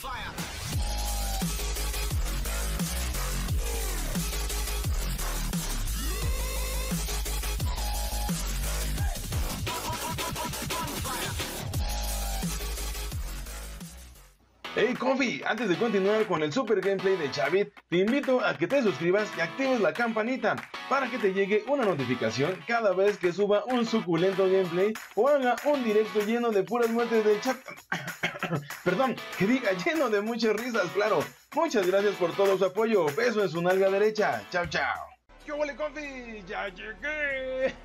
Hey Confi, antes de continuar con el super gameplay de Chavit, te invito a que te suscribas y actives la campanita para que te llegue una notificación cada vez que suba un suculento gameplay o haga un directo lleno de puras muertes del chat. Perdón, que diga lleno de muchas risas, claro. Muchas gracias por todo su apoyo. Beso en su nalga derecha. Chao, chao. ¿Qué huele, Confi? ¡Ya llegué!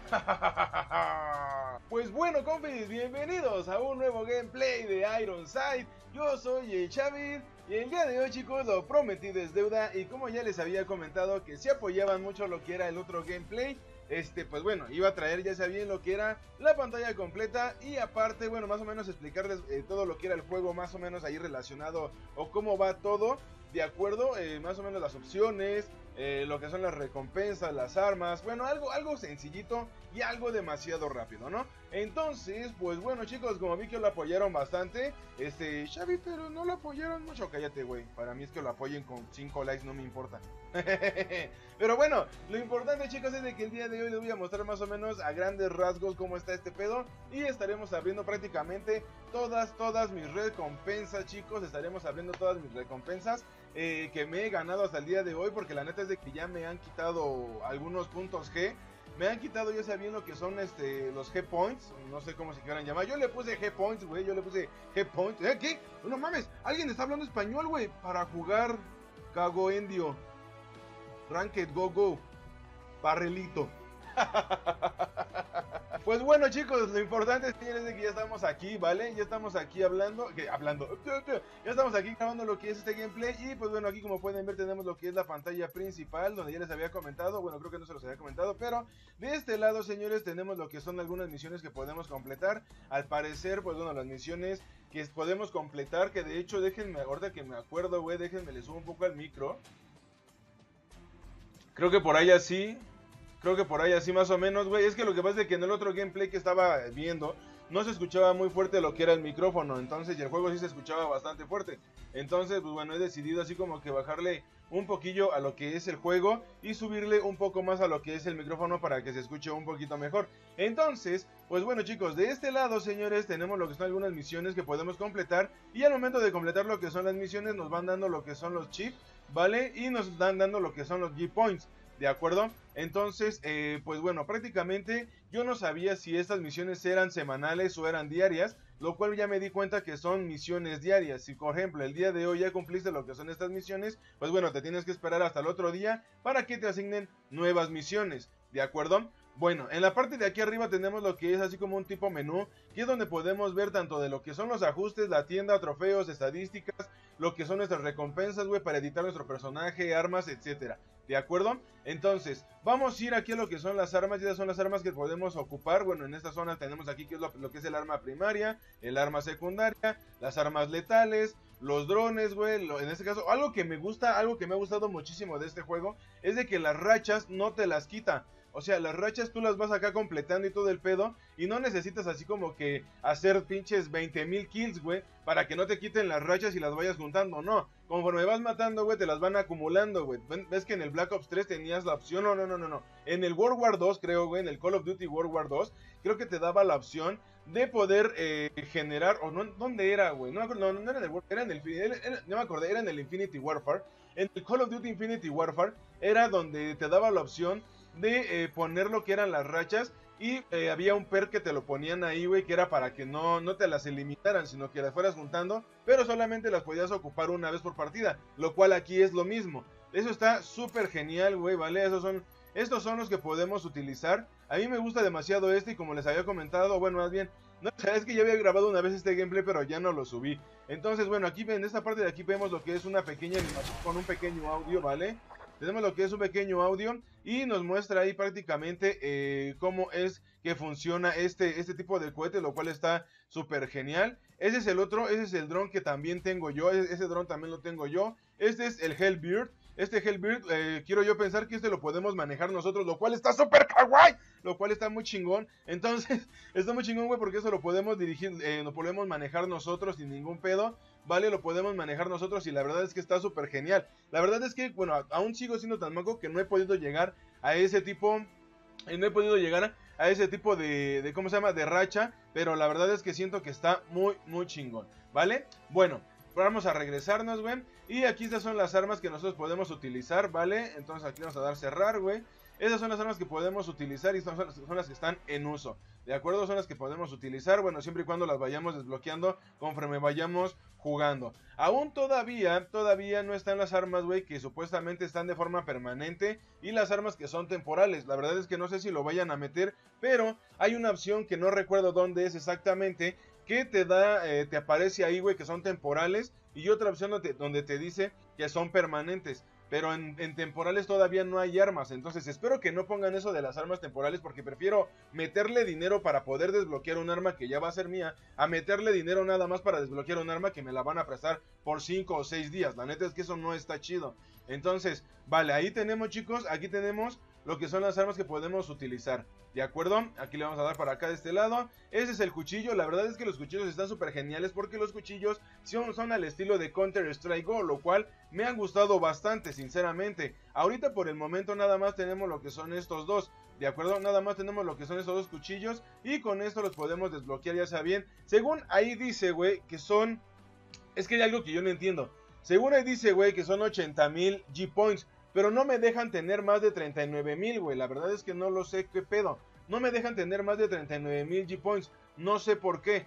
Pues bueno, confis, bienvenidos a un nuevo gameplay de Ironside. Yo soy el Chavit y el día de hoy, chicos, lo prometido es deuda. Y como ya les había comentado que si apoyaban mucho lo que era el otro gameplay, pues bueno, iba a traer, ya sabían, lo que era la pantalla completa y aparte, bueno, más o menos explicarles todo lo que era el juego, más o menos ahí relacionado o cómo va todo, de acuerdo, más o menos las opciones, lo que son las recompensas, las armas, bueno, algo sencillito y algo demasiado rápido, ¿no? Entonces, pues bueno, chicos, como vi que lo apoyaron bastante, Xavi, pero no lo apoyaron mucho, cállate, güey, para mí es que lo apoyen con 5 likes, no me importa. Pero bueno, lo importante, chicos, es de que el día de hoy les voy a mostrar más o menos a grandes rasgos cómo está este pedo y estaremos abriendo prácticamente todas mis recompensas, chicos, estaremos abriendo todas mis recompensas que me he ganado hasta el día de hoy, porque la neta es de que ya me han quitado algunos puntos G. Me han quitado, ya sabiendo lo que son los G-Points, no sé cómo se quieran llamar. Yo le puse G-Points, güey, yo le puse G-Points. ¿Qué? No mames, alguien está hablando español, güey, para jugar Cago Endio, Ranked Go Go, Parrelito. Pues bueno, chicos, lo importante, señores, es que ya estamos aquí, ¿vale? Ya estamos aquí ya estamos aquí grabando lo que es este gameplay. Y pues bueno, aquí como pueden ver tenemos lo que es la pantalla principal, donde ya les había comentado, bueno, creo que no se los había comentado, pero de este lado, señores, tenemos lo que son algunas misiones que podemos completar. Al parecer, pues bueno, las misiones que podemos completar, que de hecho, déjenme, ahorita que me acuerdo, güey, déjenme le subo un poco al micro. Creo que por ahí así más o menos, güey. Es que lo que pasa es que en el otro gameplay que estaba viendo no se escuchaba muy fuerte lo que era el micrófono. Entonces, y el juego sí se escuchaba bastante fuerte. Entonces, pues bueno, he decidido así como que bajarle un poquillo a lo que es el juego y subirle un poco más a lo que es el micrófono para que se escuche un poquito mejor. Entonces, pues bueno, chicos, de este lado, señores, tenemos lo que son algunas misiones que podemos completar. Y al momento de completar lo que son las misiones, nos van dando lo que son los chips, ¿vale? Y nos dan dando lo que son los G-Points. ¿De acuerdo? Entonces, pues bueno, prácticamente yo no sabía si estas misiones eran semanales o eran diarias, lo cual ya me di cuenta que son misiones diarias. Si por ejemplo el día de hoy ya cumpliste lo que son estas misiones, pues bueno, te tienes que esperar hasta el otro día para que te asignen nuevas misiones, ¿de acuerdo? Bueno, en la parte de aquí arriba tenemos lo que es así como un tipo menú, que es donde podemos ver tanto de lo que son los ajustes, la tienda, trofeos, estadísticas, lo que son nuestras recompensas, güey, para editar nuestro personaje, armas, etcétera. ¿De acuerdo? Entonces, vamos a ir aquí a lo que son las armas. Y esas son las armas que podemos ocupar. Bueno, en esta zona tenemos aquí que es lo que es el arma primaria, el arma secundaria, las armas letales, los drones, güey. En este caso, algo que me ha gustado muchísimo de este juego es de que las rachas no te las quita. O sea, las rachas tú las vas acá completando y todo el pedo. Y no necesitas así como que hacer pinches 20,000 kills, güey, para que no te quiten las rachas y las vayas juntando. No, conforme vas matando, güey, te las van acumulando, güey. ¿Ves que en el Black Ops 3 tenías la opción? No. En el World War 2, creo, güey, en el Call of Duty World War 2, creo que te daba la opción de poder generar, o no, ¿dónde era, güey? No era en el World, no me acordé, era en el Infinity Warfare. En el Call of Duty Infinity Warfare era donde te daba la opción de poner lo que eran las rachas. Y había un perk que te lo ponían ahí, güey, que era para que no te las elimitaran, sino que las fueras juntando, pero solamente las podías ocupar una vez por partida, lo cual aquí es lo mismo. Eso está súper genial, güey, ¿vale? Estos son los que podemos utilizar. A mí me gusta demasiado y como les había comentado, bueno, más bien, no, es que ya había grabado una vez este gameplay, pero ya no lo subí. Entonces, bueno, aquí en esta parte de aquí vemos lo que es una pequeña animación con un pequeño audio, ¿vale? Tenemos lo que es un pequeño audio y nos muestra ahí prácticamente cómo es que funciona este tipo de cohete, lo cual está súper genial. Ese es el otro, ese es el dron que también tengo yo, ese dron también lo tengo yo. Este es el Hellbird. Este Hellbird, quiero yo pensar que este lo podemos manejar nosotros, lo cual está súper kawaii, lo cual está muy chingón. Entonces, está muy chingón, güey, porque eso lo podemos dirigir, lo podemos manejar nosotros sin ningún pedo, ¿vale? Lo podemos manejar nosotros y la verdad es que está súper genial. La verdad es que, bueno, aún sigo siendo tan manco que no he podido llegar a ese tipo... no he podido llegar a ese tipo de ¿cómo se llama? De racha, pero la verdad es que siento que está muy, muy chingón, ¿vale? Bueno, vamos a regresarnos, güey, y aquí estas son las armas que nosotros podemos utilizar, ¿vale? Entonces aquí vamos a dar cerrar, güey. Esas son las armas que podemos utilizar y son las que están en uso, ¿de acuerdo? Son las que podemos utilizar, bueno, siempre y cuando las vayamos desbloqueando conforme vayamos jugando. Aún todavía no están las armas, güey, que supuestamente están de forma permanente y las armas que son temporales. La verdad es que no sé si lo vayan a meter, pero hay una opción que no recuerdo dónde es exactamente, que te da, te aparece ahí, güey, que son temporales, y otra opción donde te dice que son permanentes. Pero en temporales todavía no hay armas. Entonces espero que no pongan eso de las armas temporales, porque prefiero meterle dinero para poder desbloquear un arma que ya va a ser mía, a meterle dinero nada más para desbloquear un arma que me la van a prestar por 5 o 6 días. La neta es que eso no está chido. Entonces, vale, ahí tenemos, chicos, aquí tenemos lo que son las armas que podemos utilizar, ¿de acuerdo? Aquí le vamos a dar para acá de este lado. Ese es el cuchillo. La verdad es que los cuchillos están súper geniales, porque los cuchillos son al estilo de Counter Strike Go, lo cual me han gustado bastante, sinceramente. Ahorita por el momento nada más tenemos lo que son estos dos, ¿de acuerdo? Nada más tenemos lo que son estos dos cuchillos, y con esto los podemos desbloquear, ya sea bien. Según ahí dice, güey, que son... Es que hay algo que yo no entiendo. Según ahí dice, güey, que son 80,000 G-Points, pero no me dejan tener más de 39,000, güey. La verdad es que no lo sé qué pedo. No me dejan tener más de 39,000 G-Points. No sé por qué.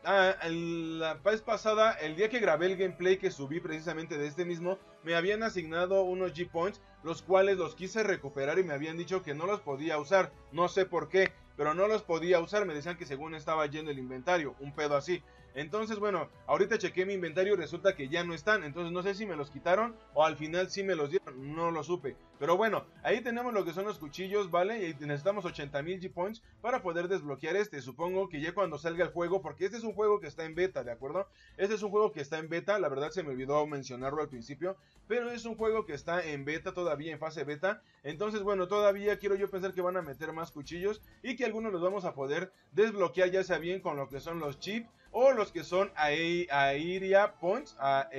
La vez pasada, el día que grabé el gameplay que subí precisamente de este mismo, me habían asignado unos G-Points, los cuales los quise recuperar y me habían dicho que no los podía usar. No sé por qué, pero no los podía usar. Me decían que según estaba yendo el inventario, un pedo así. Entonces, bueno, ahorita chequé mi inventario y resulta que ya no están. Entonces no sé si me los quitaron o al final sí me los dieron, no lo supe. Pero bueno, ahí tenemos lo que son los cuchillos, ¿vale? Y necesitamos 80,000 G-Points para poder desbloquear este. Supongo que ya cuando salga el juego, porque este es un juego que está en beta, ¿de acuerdo? Este es un juego que está en beta, la verdad se me olvidó mencionarlo al principio, pero es un juego que está en beta, todavía en fase beta. Entonces, bueno, todavía quiero yo pensar que van a meter más cuchillos y que algunos los vamos a poder desbloquear, ya sea bien con lo que son los chips o los que son Area Points,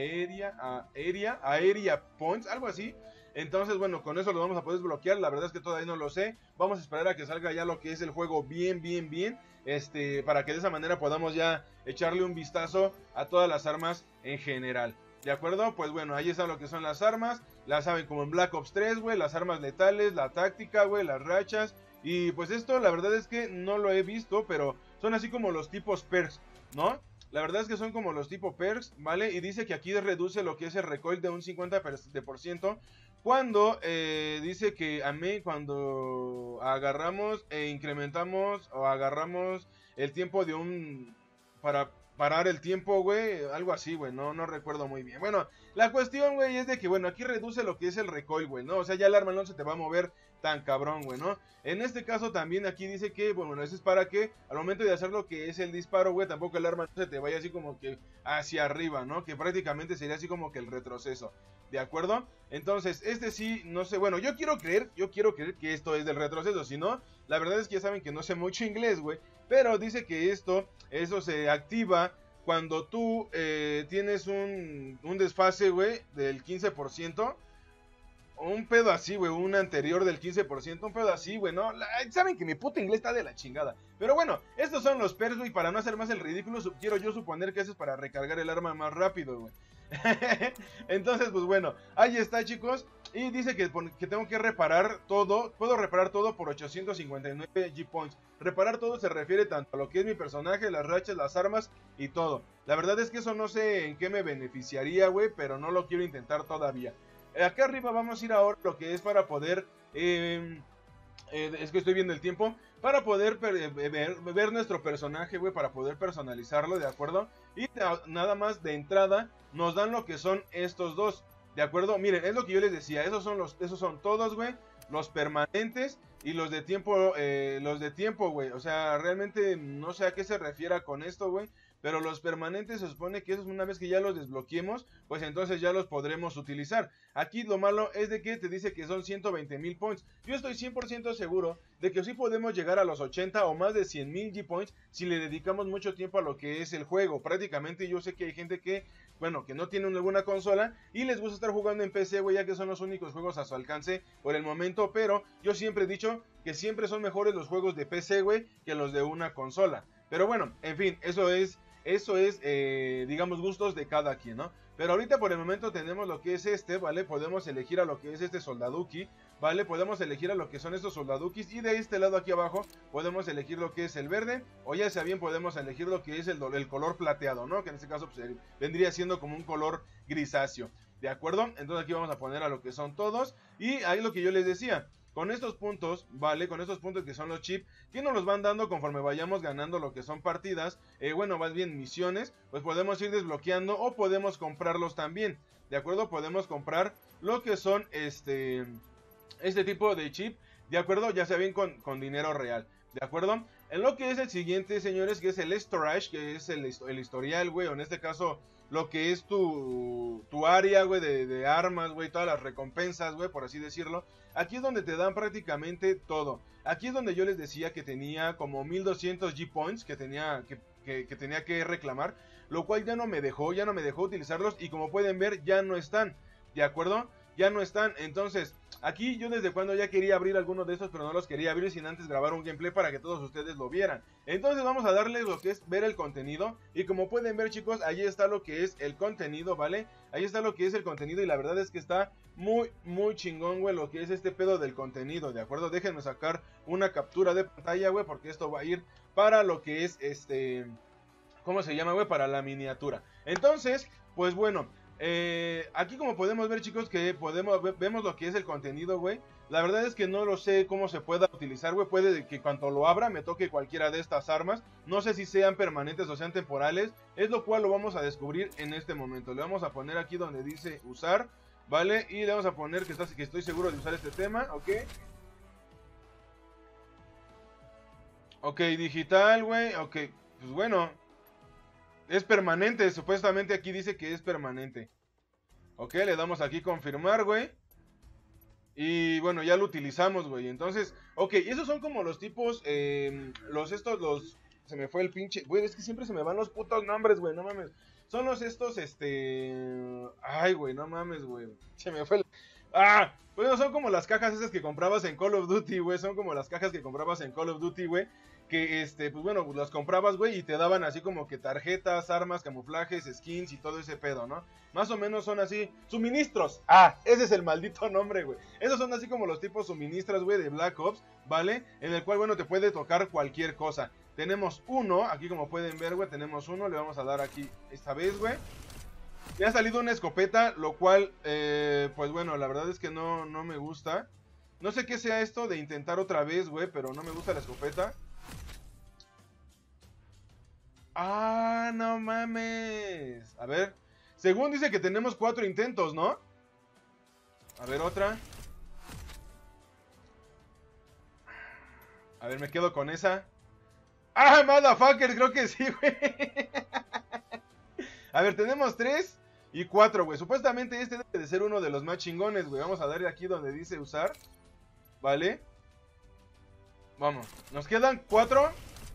Area Points, algo así. Entonces, bueno, con eso lo vamos a poder desbloquear. La verdad es que todavía no lo sé. Vamos a esperar a que salga ya lo que es el juego bien, para que de esa manera podamos ya echarle un vistazo a todas las armas en general. ¿De acuerdo? Pues bueno, ahí está lo que son las armas. Las saben como en Black Ops 3, güey, las armas letales, la táctica, güey, las rachas. Y pues esto, la verdad es que no lo he visto, pero son así como los tipos perks, ¿no? La verdad es que son como los tipo perks, ¿vale? Y dice que aquí reduce lo que es el recoil de un 50% cuando dice que cuando agarramos e incrementamos o agarramos el tiempo de para parar el tiempo, güey, algo así, güey, no recuerdo muy bien. Bueno, la cuestión, güey, es de que, bueno, aquí reduce lo que es el recoil, güey, ¿no? O sea, ya el arma no se te va a mover tan cabrón, güey, ¿no? En este caso también aquí dice que, bueno, eso es para que al momento de hacer lo que es el disparo, güey, tampoco el arma no se te vaya así como que hacia arriba, ¿no? Que prácticamente sería así como que el retroceso, ¿de acuerdo? Entonces, este sí, no sé, bueno, yo quiero creer que esto es del retroceso, si no, la verdad es que ya saben que no sé mucho inglés, güey, pero dice que eso se activa cuando tú tienes un desfase, güey, del 15%, un pedo así, güey, un anterior del 15%, un pedo así, güey, ¿no? Saben que mi puto inglés está de la chingada. Pero bueno, estos son los perks, güey, para no hacer más el ridículo, quiero yo suponer que eso es para recargar el arma más rápido, güey. Entonces, pues bueno, ahí está, chicos. Y dice que tengo que reparar todo. Puedo reparar todo por 859 G-Points. Reparar todo se refiere tanto a lo que es mi personaje, las rachas, las armas y todo. La verdad es que eso no sé en qué me beneficiaría, güey, pero no lo quiero intentar todavía. Acá arriba vamos a ir ahora lo que es para poder... es que estoy viendo el tiempo. Para poder ver nuestro personaje, güey, para poder personalizarlo, ¿de acuerdo? Y nada más de entrada nos dan lo que son estos dos, ¿de acuerdo? Miren, es lo que yo les decía, esos son todos, güey, los permanentes y los de tiempo, güey. O sea, realmente no sé a qué se refiera con esto, güey. pero los permanentes se supone que esos una vez que ya los desbloqueemos, pues entonces ya los podremos utilizar. Aquí lo malo es de que te dice que son 120,000 points. Yo estoy 100% seguro de que sí podemos llegar a los 80 o más de 100,000 G-Points si le dedicamos mucho tiempo a lo que es el juego. Prácticamente yo sé que hay gente que, bueno, que no tiene alguna consola y les gusta estar jugando en PC, güey, ya que son los únicos juegos a su alcance por el momento, pero yo siempre he dicho que siempre son mejores los juegos de PC, güey, que los de una consola. Pero bueno, en fin, eso es, digamos, gustos de cada quien, ¿no? Pero ahorita por el momento tenemos lo que es este, ¿vale? Podemos elegir a lo que es este soldaduki, ¿vale? Podemos elegir a lo que son estos soldadukis. Y de este lado aquí abajo podemos elegir lo que es el verde. O ya sea bien podemos elegir lo que es el color plateado, ¿no? Que en este caso pues, vendría siendo como un color grisáceo. ¿De acuerdo? Entonces aquí vamos a poner a lo que son todos. Y ahí lo que yo les decía. Con estos puntos, ¿vale? Con estos puntos que son los chips, que nos los van dando conforme vayamos ganando lo que son partidas, bueno, más bien misiones, pues podemos ir desbloqueando o podemos comprarlos también, ¿de acuerdo? Podemos comprar lo que son este tipo de chip, ¿de acuerdo? Ya sea bien con dinero real, ¿de acuerdo? En lo que es el siguiente, señores, que es el storage, que es el historial, güey, o en este caso lo que es tu área, güey, de armas, güey, todas las recompensas, güey, por así decirlo. Aquí es donde te dan prácticamente todo. Aquí es donde yo les decía que tenía como 1200 G-Points que tenía que reclamar, lo cual ya no me dejó utilizarlos y como pueden ver ya no están, ¿de acuerdo? Ya no están, entonces aquí yo desde cuando ya quería abrir algunos de estos, pero no los quería abrir sin antes grabar un gameplay para que todos ustedes lo vieran. Entonces vamos a darles lo que es ver el contenido. Y como pueden ver, chicos, ahí está lo que es el contenido, ¿vale? Ahí está lo que es el contenido y la verdad es que está muy, muy chingón, güey, lo que es este pedo del contenido, ¿de acuerdo? Déjenme sacar una captura de pantalla, güey, porque esto va a ir para lo que es ¿cómo se llama, güey? Para la miniatura. Entonces, pues bueno, aquí como podemos ver, chicos, que vemos lo que es el contenido, güey. La verdad es que no lo sé cómo se pueda utilizar, güey. Puede que cuando lo abra me toque cualquiera de estas armas. No sé si sean permanentes o sean temporales. Es lo cual lo vamos a descubrir en este momento. Le vamos a poner aquí donde dice usar, ¿vale? Y le vamos a poner que estoy seguro de usar este tema, ¿ok? Ok, digital, güey. Ok, pues bueno. Es permanente, supuestamente aquí dice que es permanente. Ok, le damos aquí confirmar, güey. Y bueno, ya lo utilizamos, güey. Entonces, ok, esos son como los tipos, se me fue el pinche, güey, es que siempre se me van los putos nombres, güey, no mames. Son los estos, ay, güey, no mames, güey. Se me fue el... Ah, bueno, son como las cajas esas que comprabas en Call of Duty, güey. Son como las cajas que comprabas en Call of Duty, güey. Que, pues bueno, pues las comprabas, güey, y te daban así como que tarjetas, armas, camuflajes, skins y todo ese pedo, ¿no? Más o menos son así, suministros. Ah, ese es el maldito nombre, güey. Esos son así como los tipos suministros, güey, de Black Ops, ¿vale? En el cual, bueno, te puede tocar cualquier cosa. Tenemos uno, aquí como pueden ver, güey, tenemos uno. Le vamos a dar aquí esta vez, güey. Me ha salido una escopeta, lo cual, pues bueno, la verdad es que no me gusta. No sé qué sea esto de intentar otra vez, güey, pero no me gusta la escopeta. Ah, no mames. A ver. Según dice que tenemos 4 intentos, ¿no? A ver, otra. A ver, me quedo con esa. Ah, motherfucker, creo que sí, güey. A ver, tenemos 3 y 4, güey. Supuestamente este debe de ser uno de los más chingones, güey. Vamos a darle aquí donde dice usar. ¿Vale? Vamos. Nos quedan 4.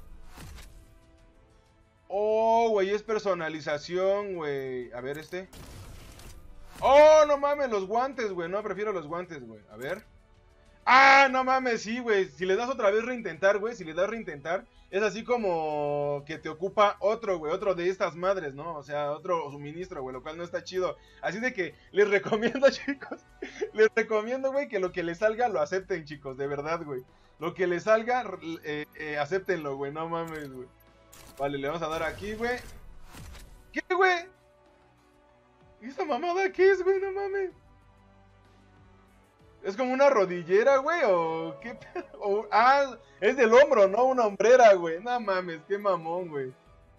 Oh, güey, es personalización, güey. A ver, este. Oh, no mames, los guantes, güey. No, prefiero los guantes, güey. A ver. Ah, no mames, sí, güey. Si le das otra vez reintentar, güey. Si le das reintentar, es así como que te ocupa otro, güey. Otro de estas madres, ¿no? O sea, otro suministro, güey. Lo cual no está chido. Así de que les recomiendo, chicos. Les recomiendo, güey, que lo que les salga lo acepten, chicos. De verdad, güey. Lo que les salga, acéptenlo, güey. No mames, güey. Vale, le vamos a dar aquí, güey. ¿Qué, güey? ¿Esta mamada qué es, güey? No mames. ¿Es como una rodillera, güey? ¿O qué pedo? Ah, es del hombro, ¿no? Una hombrera, güey. No mames, qué mamón, güey.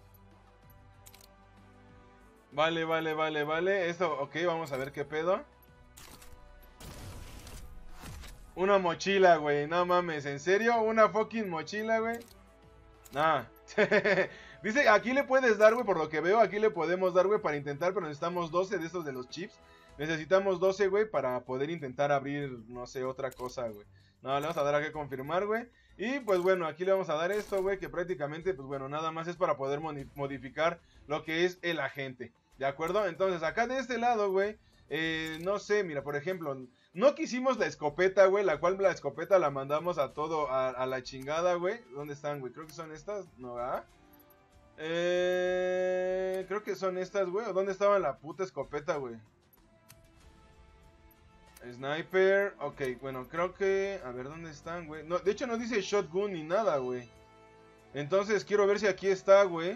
Vale, vale, vale, vale. Esto, ok, vamos a ver qué pedo. Una mochila, güey. No mames, ¿en serio? ¿Una fucking mochila, güey? Nah. Dice, aquí le puedes dar, güey, por lo que veo, aquí le podemos dar, güey, para intentar, pero necesitamos 12 de estos de los chips. Necesitamos 12, güey, para poder intentar abrir, no sé, otra cosa, güey. No, le vamos a dar a que confirmar, güey. Y pues bueno, aquí le vamos a dar esto, güey, que prácticamente, pues bueno, nada más es para poder modificar lo que es el agente. ¿De acuerdo? Entonces, acá de este lado, güey, no sé, mira, por ejemplo, no quisimos la escopeta, güey, la cual la escopeta la mandamos a todo, a la chingada, güey. ¿Dónde están, güey? Creo que son estas, ¿no? ¿Ah? Creo que son estas, güey. ¿Dónde estaba la puta escopeta, güey? Sniper, ok, bueno, creo que... A ver, ¿dónde están, güey? No, de hecho no dice shotgun ni nada, güey. Entonces quiero ver si aquí está, güey.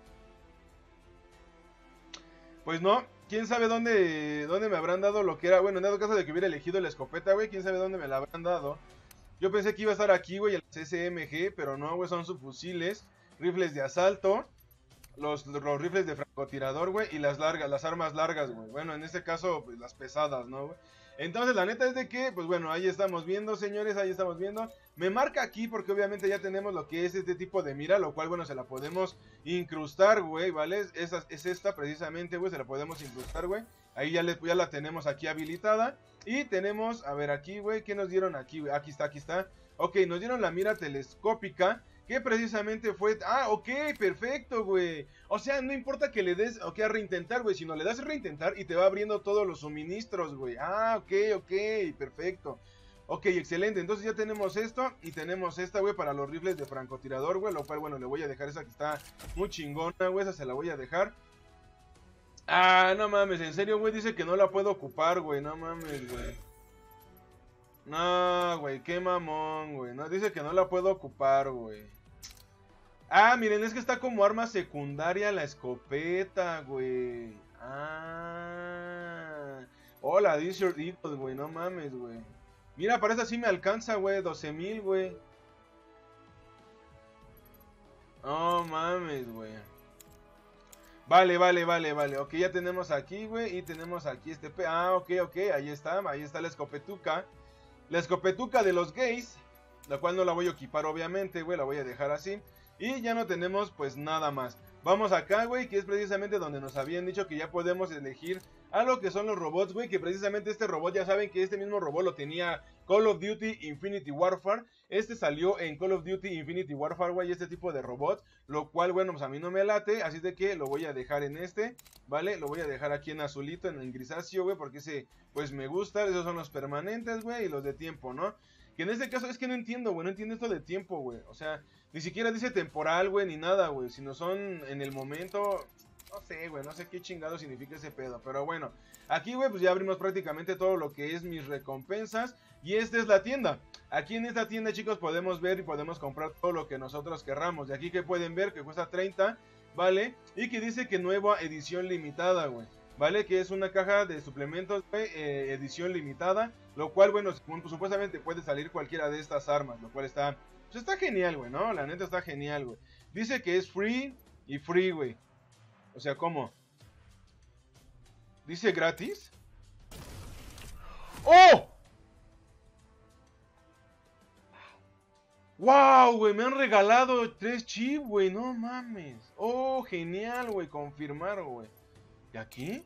Pues no, quién sabe dónde me habrán dado lo que era. Bueno, en dado caso de que hubiera elegido la escopeta, güey, quién sabe dónde me la habrán dado. Yo pensé que iba a estar aquí, güey, el SMG, pero no, güey, son subfusiles, rifles de asalto, los rifles de francotirador, güey, y las armas largas, güey. Bueno, en este caso, pues las pesadas, ¿no, güey? Entonces, la neta es de que, pues bueno, ahí estamos viendo, señores, ahí estamos viendo. Me marca aquí porque obviamente ya tenemos lo que es este tipo de mira, lo cual, bueno, se la podemos incrustar, güey, ¿vale? Es esta precisamente, güey, se la podemos incrustar, güey. Ahí ya la tenemos aquí habilitada. Y tenemos, a ver aquí, güey, ¿qué nos dieron aquí, güey? Aquí está, aquí está. Ok, nos dieron la mira telescópica, que precisamente fue... Ah, ok, perfecto, güey. O sea, no importa que le des, ok, a reintentar, güey, sino le das a reintentar y te va abriendo todos los suministros, güey. Ah, ok, perfecto. Ok, excelente. Entonces ya tenemos esto y tenemos esta, güey, para los rifles de francotirador, güey. Lo cual, bueno, le voy a dejar esa que está muy chingona, güey. Esa se la voy a dejar. Ah, no mames, en serio, güey, dice que no la puedo ocupar, güey. No mames, güey. No, güey, qué mamón, güey. No, dice que no la puedo ocupar, güey. Ah, miren, es que está como arma secundaria la escopeta, güey. Ah. Hola, this your equal, güey. No mames, güey. Mira, para esa sí me alcanza, güey. 12,000, güey. No mames, güey. Vale. Ok, ya tenemos aquí, güey. Y tenemos aquí este... Ah, ok. Ahí está la escopetuca. La escopetuca de los gays. La cual no la voy a equipar, obviamente, güey. La voy a dejar así. Y ya no tenemos pues nada más. Vamos acá, güey, que es precisamente donde nos habían dicho que ya podemos elegir a lo que son los robots, güey. Que precisamente este robot, ya saben que este mismo robot lo tenía Call of Duty Infinity Warfare. Este salió en Call of Duty Infinity Warfare, güey, este tipo de robot. Lo cual, bueno, pues a mí no me late. Así de que lo voy a dejar en este, ¿vale? Lo voy a dejar aquí en azulito, en el grisáceo, güey. Porque ese, pues me gusta. Esos son los permanentes, güey, y los de tiempo, ¿no? Que en este caso es que no entiendo, güey. No entiendo esto de tiempo, güey. O sea... Ni siquiera dice temporal, güey, ni nada, güey. Sino son en el momento... No sé, güey, no sé qué chingado significa ese pedo. Pero bueno, aquí, güey, pues ya abrimos prácticamente todo lo que es mis recompensas. Y esta es la tienda. Aquí en esta tienda, chicos, podemos ver y podemos comprar todo lo que nosotros querramos. De aquí que pueden ver que cuesta 30, ¿vale? Y que dice que nueva edición limitada, güey. ¿Vale? Que es una caja de suplementos, güey, edición limitada. Lo cual, bueno, supuestamente puede salir cualquiera de estas armas. Lo cual está... Pues está genial, güey, ¿no? La neta está genial, güey. Dice que es free y free, güey. O sea, ¿cómo? ¿Dice gratis? ¡Oh! ¡Wow, güey! Me han regalado 3 chips, güey. No mames. ¡Oh, genial, güey! Confirmar, güey. ¿Y aquí?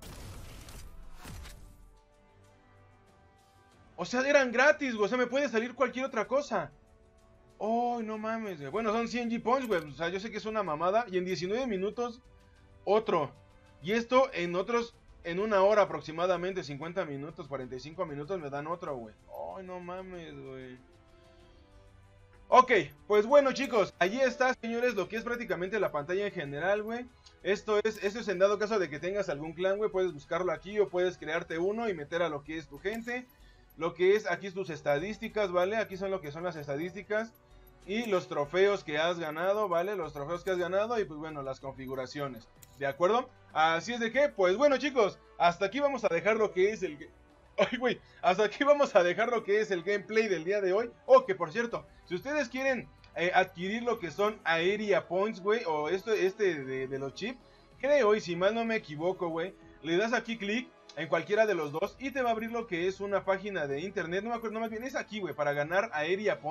O sea, eran gratis, güey. O sea, me puede salir cualquier otra cosa. Oh, no mames, güey. Bueno, son 100 G-Points, güey. O sea, yo sé que es una mamada. Y en 19 minutos, otro. Y esto en otros, en una hora aproximadamente, 50 minutos, 45 minutos, me dan otro, güey. Oh, no mames, güey. Ok, pues bueno, chicos. Allí está, señores, lo que es prácticamente la pantalla en general, güey. Esto es en dado caso de que tengas algún clan, güey. Puedes buscarlo aquí o puedes crearte uno y meter a lo que es tu gente. Lo que es aquí tus estadísticas, ¿vale? Aquí son lo que son las estadísticas. Y los trofeos que has ganado, ¿vale? Los trofeos que has ganado y pues bueno, las configuraciones, ¿de acuerdo? Así es de que, pues bueno, chicos, hasta aquí vamos a dejar lo que es el... Ay, güey, hasta aquí vamos a dejar lo que es el gameplay del día de hoy. Oh, que por cierto, si ustedes quieren adquirir lo que son Area Points, güey, o de los chips, creo, y si mal no me equivoco, güey, le das aquí clic en cualquiera de los dos y te va a abrir lo que es una página de internet, no me acuerdo, no más bien es aquí, güey, para ganar Area Points.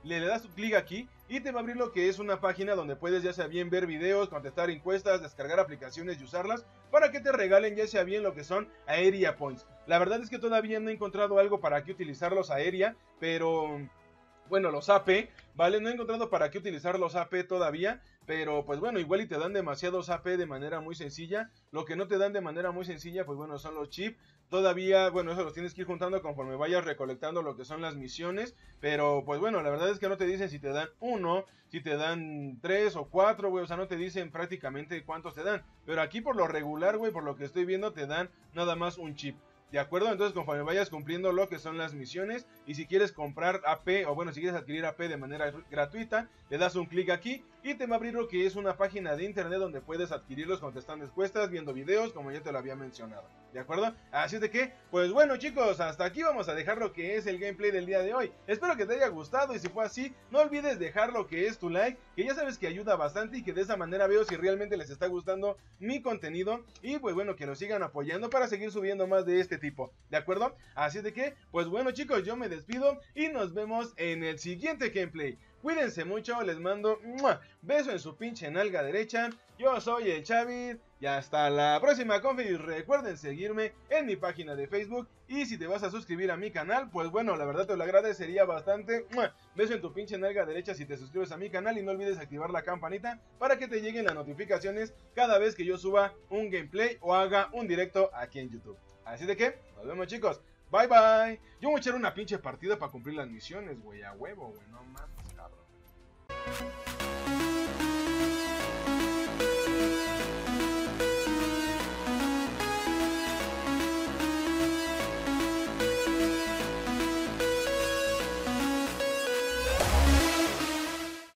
le das clic aquí y te va a abrir lo que es una página donde puedes ya sea bien ver videos, contestar encuestas, descargar aplicaciones y usarlas para que te regalen ya sea bien lo que son Aeria Points. La verdad es que todavía no he encontrado algo para que utilizarlos Aeria, pero bueno, los AP, ¿vale? No he encontrado para qué utilizar los AP todavía, pero pues bueno, igual y te dan demasiados AP de manera muy sencilla. Lo que no te dan de manera muy sencilla, pues bueno, son los chips. Todavía, bueno, eso los tienes que ir juntando conforme vayas recolectando lo que son las misiones. Pero pues bueno, la verdad es que no te dicen si te dan uno, si te dan 3 o 4, güey. O sea, no te dicen prácticamente cuántos te dan. Pero aquí por lo regular, güey, por lo que estoy viendo, te dan nada más un chip. ¿De acuerdo? Entonces conforme vayas cumpliendo lo que son las misiones y si quieres comprar AP o bueno, si quieres adquirir AP de manera gratuita, le das un clic aquí y te va a abrir lo que es una página de internet donde puedes adquirirlos contestando encuestas, viendo videos, como ya te lo había mencionado. ¿De acuerdo? Así es de que, pues bueno chicos, hasta aquí vamos a dejar lo que es el gameplay del día de hoy. Espero que te haya gustado y si fue así, no olvides dejar lo que es tu like, que ya sabes que ayuda bastante y que de esa manera veo si realmente les está gustando mi contenido y pues bueno, que nos sigan apoyando para seguir subiendo más de este tipo, ¿de acuerdo? Así de que, pues bueno chicos, yo me despido y nos vemos en el siguiente gameplay. Cuídense mucho, les mando beso en su pinche nalga derecha. Yo soy el Chavid y hasta la próxima, confis. Recuerden seguirme en mi página de Facebook y si te vas a suscribir a mi canal, pues bueno, la verdad te lo agradecería bastante. Beso en tu pinche nalga derecha si te suscribes a mi canal y no olvides activar la campanita para que te lleguen las notificaciones cada vez que yo suba un gameplay o haga un directo aquí en YouTube. Así de que, nos vemos chicos. Bye bye. Yo voy a echar una pinche partida para cumplir las misiones, güey. A huevo, güey. No mames, cabrón.